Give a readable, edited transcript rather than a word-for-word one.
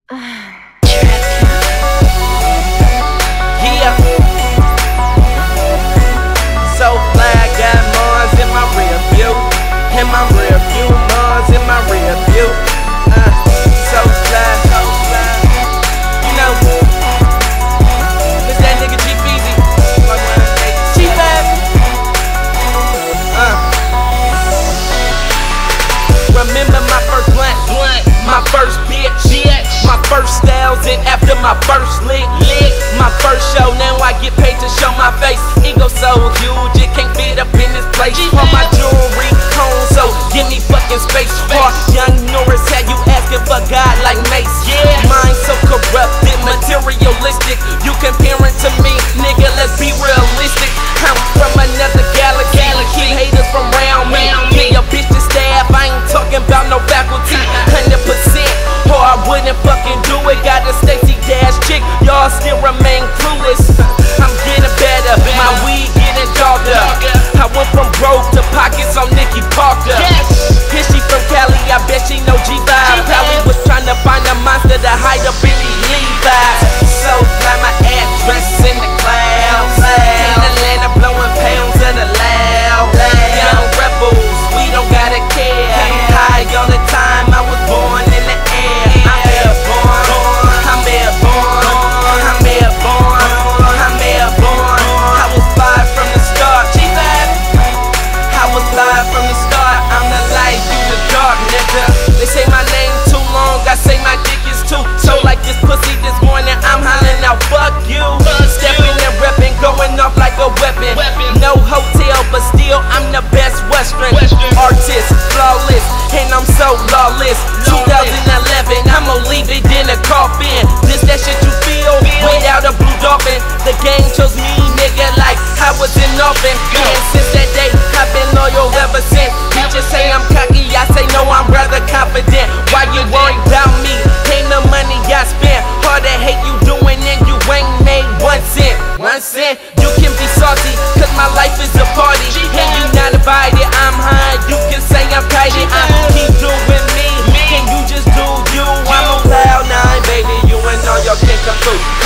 Yeah. So fly, got Mars in my rear view. In my rear view, Mars in my rear view. So fly, so fly. You know, it's that nigga G-Feezy. G-Fab. Remember my first blunt, my first bitch, my first styles, and after my first lick, my first show. Now I get paid to show my face. Ego so huge, it can't fit up in this place. All my jewelry home, so give me fucking space. Hard young Norris had you asking for God like Mace. Mind so corrupted, materialistic. You comparing to me, nigga, let's be realistic. I'm from another galaxy. Keep haters from around me. Get your bitch to stab, I ain't talking about no faculty. 100%, or I wouldn't fucking do it. Got a Stacy Dash chick, y'all still remain clueless. I'm getting better, my weed getting darker. I went from broke to pockets on Nikki Parker. Here she from Cali, I bet she know G-Vibe. Probably was trying to find a monster to hide up in these Levi's. So fly, my address in the clouds. In Atlanta, blowing pounds of the loud. Young rebels, we don't gotta care. High all the time, I was born in the air. I'm airborne, I'm airborne, I'm airborne, I'm airborne. I was fly from the start, G-Vibe. I was fly from the start, I'm the light, you the dark, nigga. They say my name too long, I say my dick is too. So like this pussy this morning, I'm hollering out, fuck you. Stepping and repping, going off like a weapon. No hotel, but still I'm the best Western artist, flawless, and I'm so lawless. 2011, I'ma leave it in a coffin. This that shit you feel without a blue dolphin. The game chose me, nigga, like I was in Northern. And since that day, I've been loyal ever since. Bitches say I'm cocky, I say no, I'm rather confident. Why you worry about me? Ain't no money I spent. Hard to hate you doing and you ain't made 1 cent. 1 cent, you can be salty, cause my life is a party. And you not invited, I'm high, you can say I'm kited. I'm keep doing me, can you just do you? I'm on cloud 9, baby, you and all y'all can't come through.